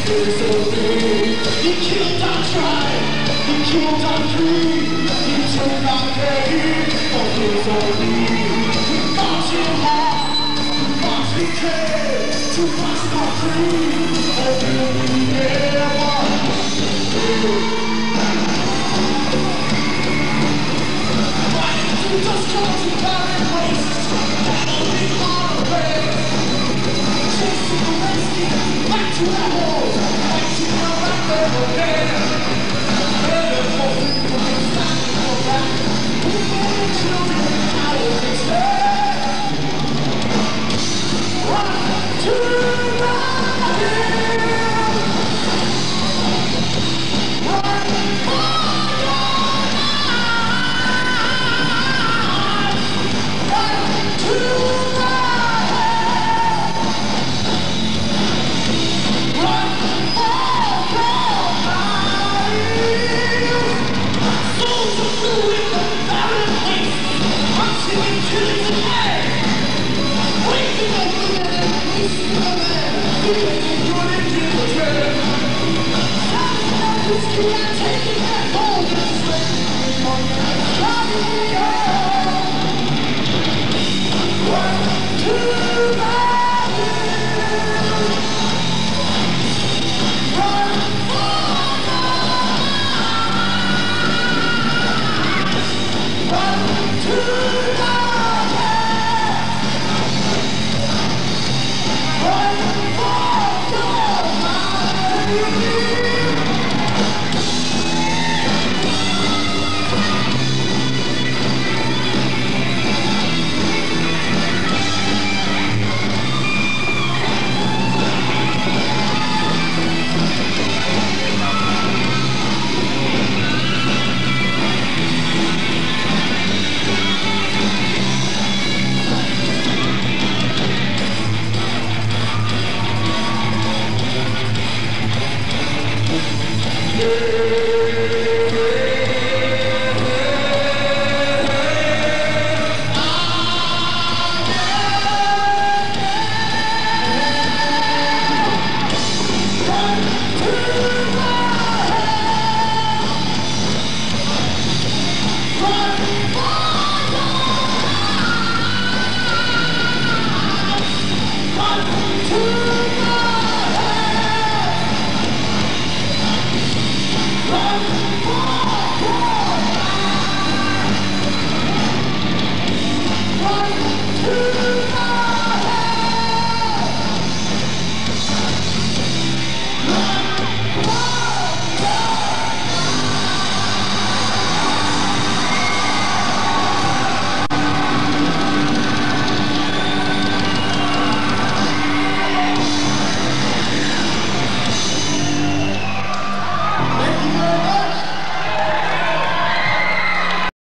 You killed our tribe, you killed our creed, you took our pain, but it's only we fought you hard, we fought we came to fight for free, and we never why did you just come to barren waste, only on a race, chasing the rescue, back to our walls, fighting our back again. Yeah.